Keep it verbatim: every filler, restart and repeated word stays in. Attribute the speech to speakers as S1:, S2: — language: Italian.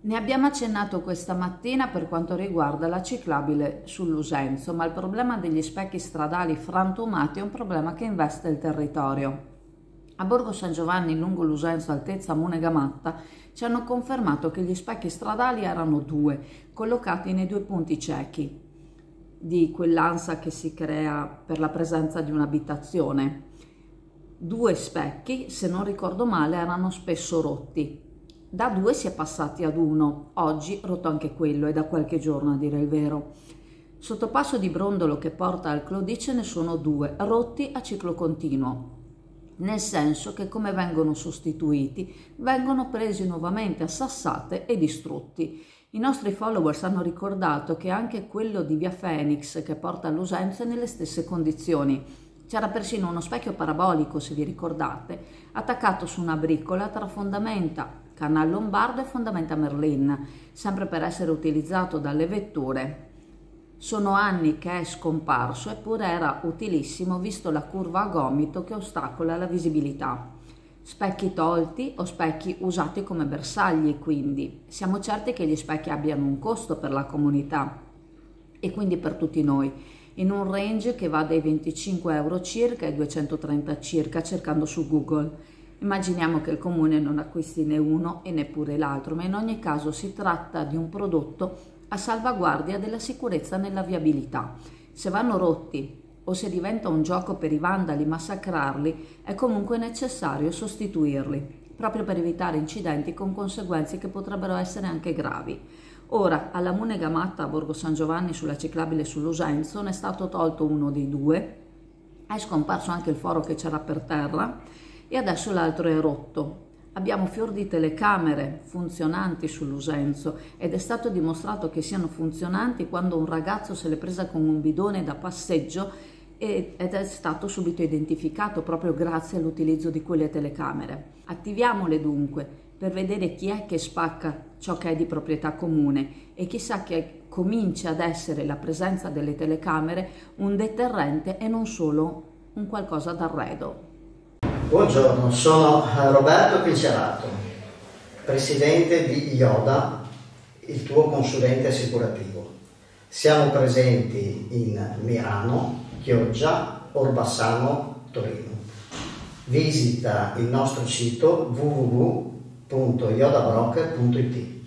S1: Ne abbiamo accennato questa mattina per quanto riguarda la ciclabile sull'Usenzo, ma il problema degli specchi stradali frantumati è un problema che investe il territorio. A Borgo San Giovanni, lungo l'Usenzo, altezza Munegamatta, ci hanno confermato che gli specchi stradali erano due, collocati nei due punti ciechi di quell'ansa che si crea per la presenza di un'abitazione. Due specchi, se non ricordo male, erano spesso rotti. Da due si è passati ad uno, oggi rotto anche quello, è da qualche giorno a dire il vero. Sottopasso di Brondolo che porta al Clodì ce ne sono due, rotti a ciclo continuo, nel senso che come vengono sostituiti, vengono presi nuovamente a sassate e distrutti. I nostri followers hanno ricordato che anche quello di Via Phoenix che porta all'Usenzo è nelle stesse condizioni. C'era persino uno specchio parabolico, se vi ricordate, attaccato su una briccola tra fondamenta Canal Lombardo e fondamenta Merlin, sempre per essere utilizzato dalle vetture. Sono anni che è scomparso, eppure era utilissimo visto la curva a gomito che ostacola la visibilità. Specchi tolti o specchi usati come bersagli, quindi. Siamo certi che gli specchi abbiano un costo per la comunità e quindi per tutti noi, in un range che va dai venticinque euro circa ai duecentotrenta circa, cercando su Google. Immaginiamo che il comune non acquisti né uno e neppure l'altro, ma in ogni caso si tratta di un prodotto a salvaguardia della sicurezza nella viabilità. Se vanno rotti o se diventa un gioco per i vandali massacrarli, è comunque necessario sostituirli, proprio per evitare incidenti con conseguenze che potrebbero essere anche gravi. Ora, alla Munegamatta a Borgo San Giovanni sulla ciclabile sull'Usenzo ne è stato tolto uno dei due, è scomparso anche il foro che c'era per terra e adesso l'altro è rotto. Abbiamo fior di telecamere funzionanti sull'Usenzo ed è stato dimostrato che siano funzionanti quando un ragazzo se l'è presa con un bidone da passeggio ed è stato subito identificato proprio grazie all'utilizzo di quelle telecamere. Attiviamole dunque per vedere chi è che spacca ciò che è di proprietà comune e chissà che cominci ad essere la presenza delle telecamere un deterrente e non solo un qualcosa d'arredo.
S2: Buongiorno, sono Roberto Pincerato, presidente di Ioda, il tuo consulente assicurativo. Siamo presenti in Mirano, Chioggia, Orbassano, Torino. Visita il nostro sito w w w punto iodabroker punto i t.